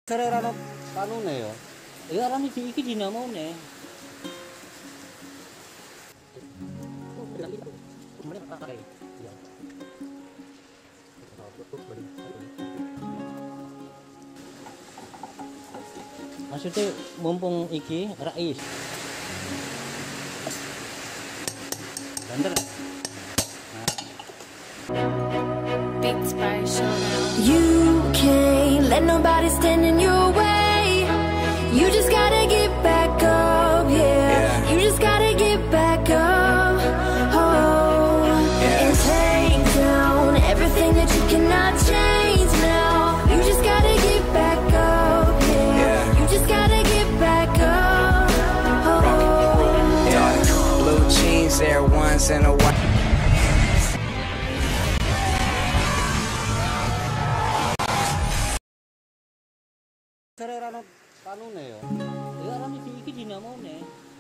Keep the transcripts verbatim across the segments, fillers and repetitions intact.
Cara rano kanune ya. Ya rano iki iki dinamone. Maksudnya mumpung iki rais. Banter. Beats by Showdown. You can't let nobody stand in your way. You just gotta get back up, yeah. You just gotta get back up, oh, and take down everything that you cannot change now. You just gotta get back up, yeah. You just gotta get back up, oh. Dark blue jeans, Air Ones, and a white. Cara rano kanune ya. Ya rano iki iki dinamone.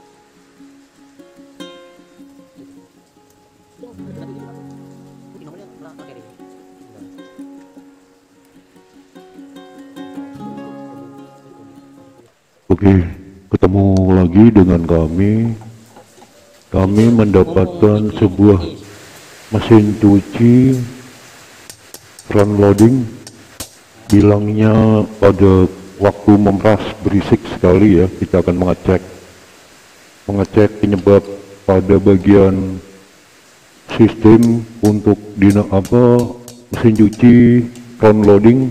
Oke, ketemu lagi dengan kami. Kami mendapatkan sebuah mesin cuci front loading, bilangnya pada waktu memeras berisik sekali ya. Kita akan mengecek mengecek penyebab pada bagian sistem untuk dina apa mesin cuci front loading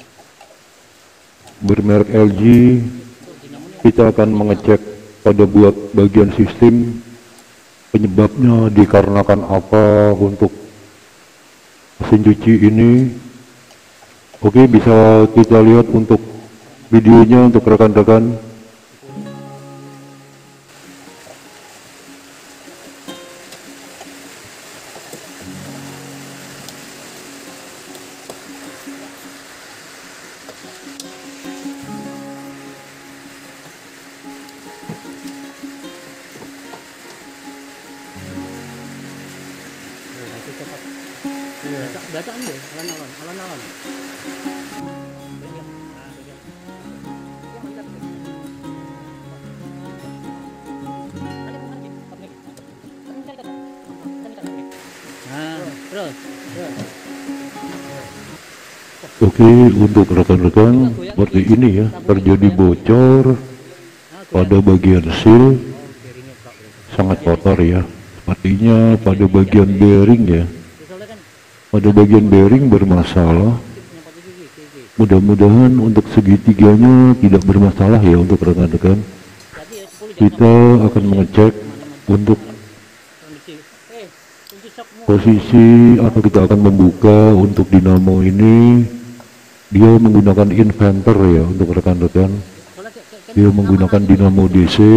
bermerek L G. Kita akan mengecek pada buat bagian sistem penyebabnya dikarenakan apa untuk mesin cuci ini. Oke, bisa kita lihat untuk videonya untuk rekan-rekan. Bacaan deh, alon-alon, alon-alon. Nah, terus, terus. Oke, untuk rekan-rekan seperti ini ya, terjadi bocor pada bagian seal, sangat kotor ya. Sepertinya pada bagian bearing ya. Pada bagian bearing bermasalah. Mudah-mudahan untuk segitiganya tidak bermasalah ya untuk rekan-rekan. Kita akan mengecek untuk posisi atau kita akan membuka untuk dinamo ini. Dia menggunakan inverter ya untuk rekan-rekan. Dia menggunakan dinamo D C,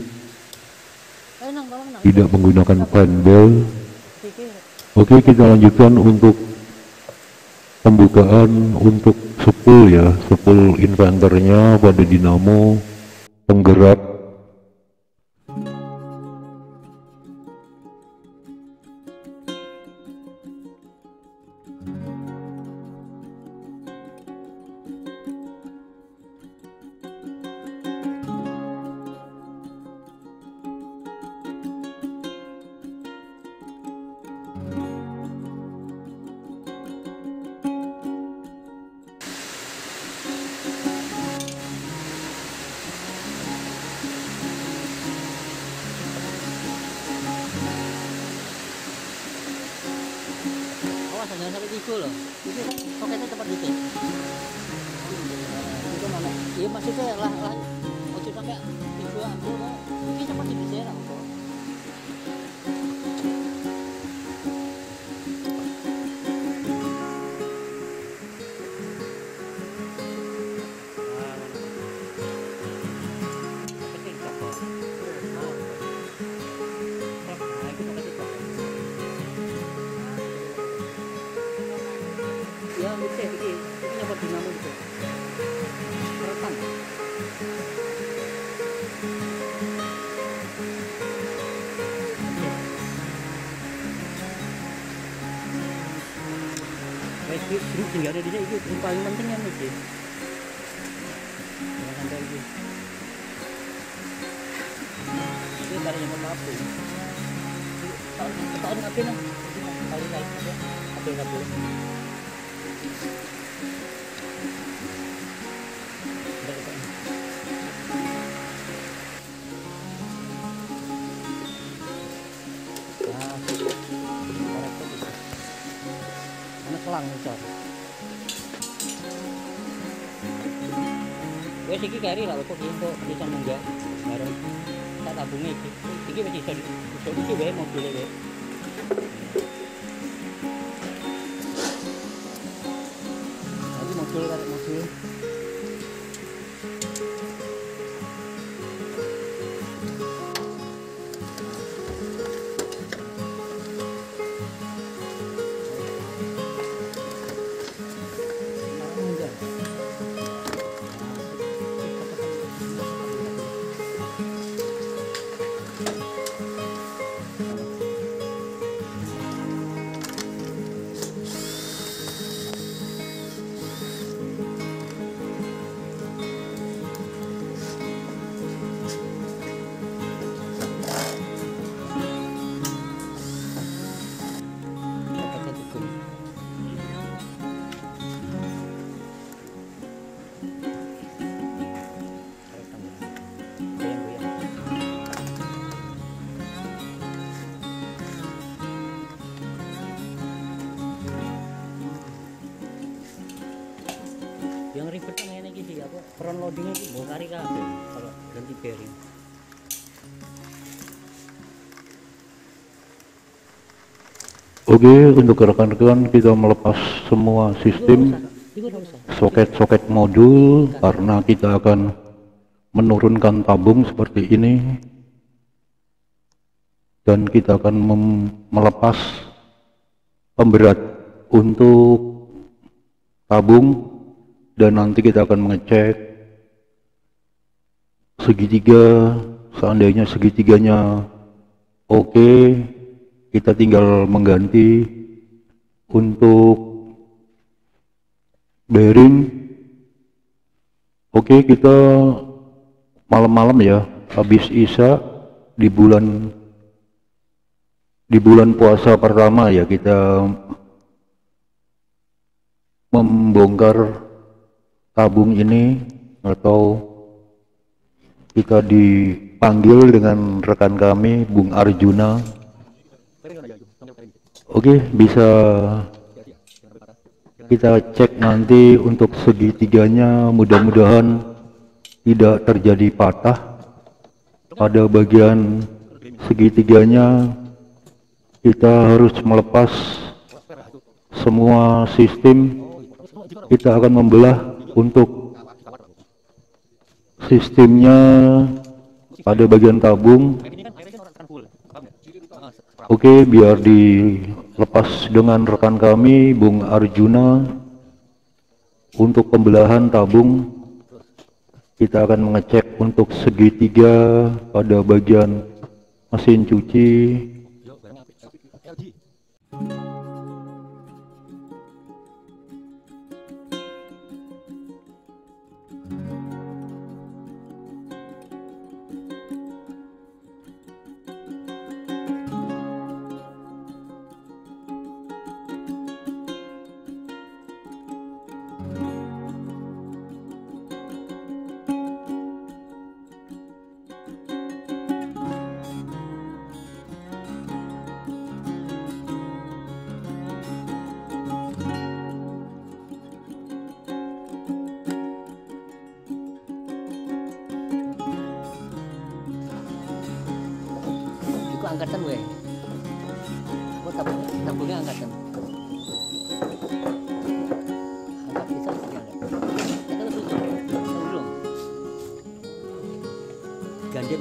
tidak menggunakan fan bell. Oke, kita lanjutkan untuk pembukaan untuk spool ya, spool inverternya pada dinamo penggerak. Jangan sampai tiga loh. Itu kan soketnya tepat di sini. Itu mana? Iya maksudnya lah lah. Oke sampai tiga ambil kok. Ini cepat di sini lah kok. Ya, bisa ini. Ini dapat dinamo itu. Rekam. Baik, grup tinggal ada di sini, itu paling penting kan itu. cari yang tabung. Tahun ngapain lah? Kali-kali aja. Apa yang tabung? Selang besar. Wes iki kari lah kok iki kok bisa munggah bareng tak tabunge iki. Iki wis iso iso iki wae mobil wae. Iki mobil karek mobil. Yang ribet kan ini sih apa front loadingnya itu bongkari kabel kalau ganti bearing. Oke, untuk rekan-rekan kita melepas semua sistem soket-soket modul karena kita akan menurunkan tabung seperti ini dan kita akan melepas pemberat untuk tabung. Dan nanti kita akan mengecek segitiga, seandainya segitiganya oke, kita tinggal mengganti untuk bearing. Oke, kita malam-malam ya, habis Isya di bulan di bulan puasa pertama ya, kita membongkar tabung ini, atau kita dipanggil dengan rekan kami Bung Arjuna. Oke, bisa kita cek nanti untuk segitiganya, mudah-mudahan tidak terjadi patah pada bagian segitiganya. Kita harus melepas semua sistem. Kita akan membelah untuk sistemnya pada bagian tabung. Oke, biar dilepas dengan rekan kami Bung Arjuna. Untuk pembelahan tabung kita akan mengecek untuk segitiga pada bagian mesin cuci. Angkatan gue, gue tabung tabungnya angkatan, angkat bisa sih angkat. Kita lebih belum ganti.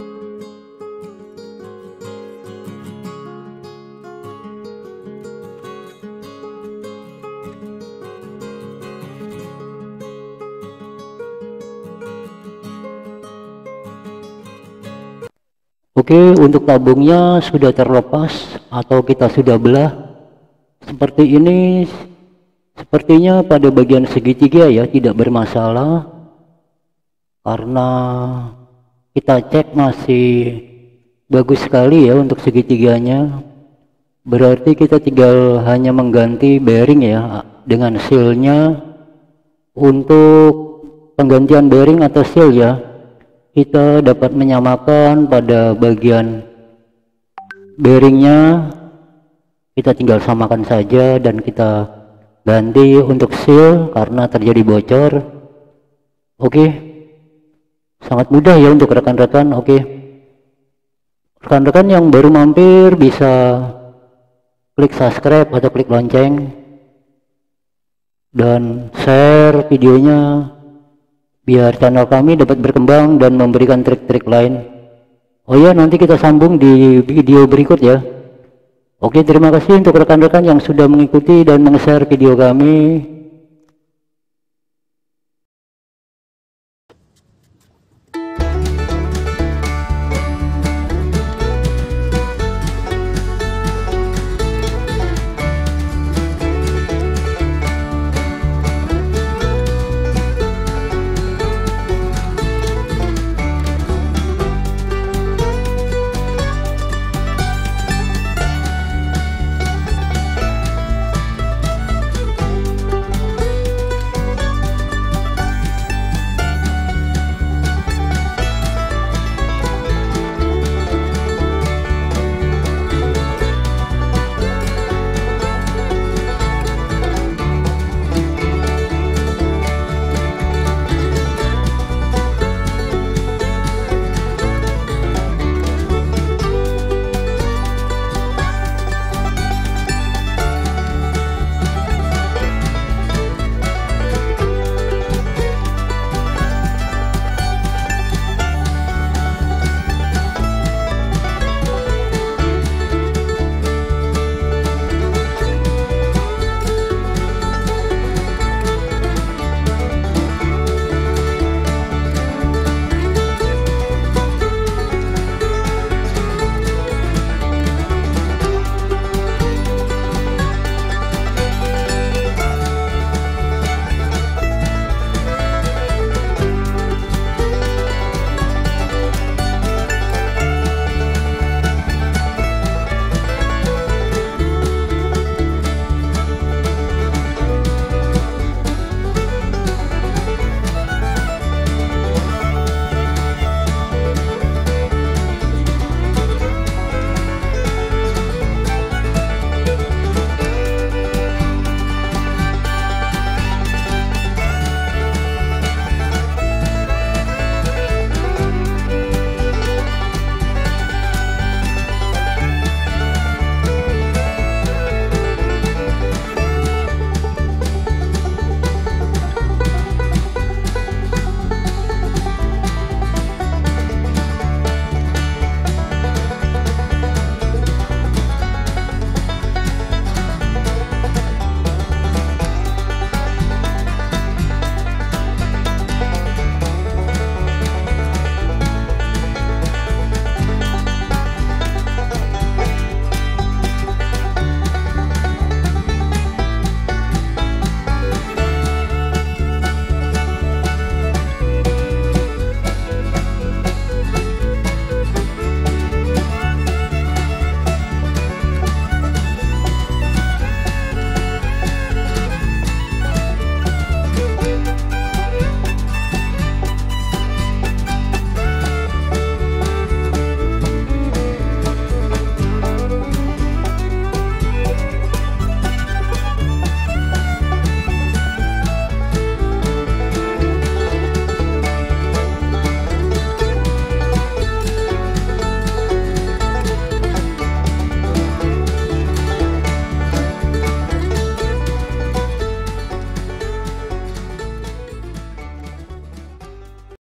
Oke, untuk tabungnya sudah terlepas atau kita sudah belah seperti ini. Sepertinya pada bagian segitiga ya tidak bermasalah, karena kita cek masih bagus sekali ya untuk segitiganya. Berarti kita tinggal hanya mengganti bearing ya dengan sealnya. Untuk penggantian bearing atau seal ya, kita dapat menyamakan pada bagian bearingnya, kita tinggal samakan saja dan kita ganti untuk seal karena terjadi bocor. Oke, sangat mudah ya untuk rekan-rekan. Oke, rekan-rekan yang baru mampir bisa klik subscribe atau klik lonceng dan share videonya biar channel kami dapat berkembang dan memberikan trik-trik lain. Oh ya, nanti kita sambung di video berikut ya. Oke, terima kasih untuk rekan-rekan yang sudah mengikuti dan meng-share video kami.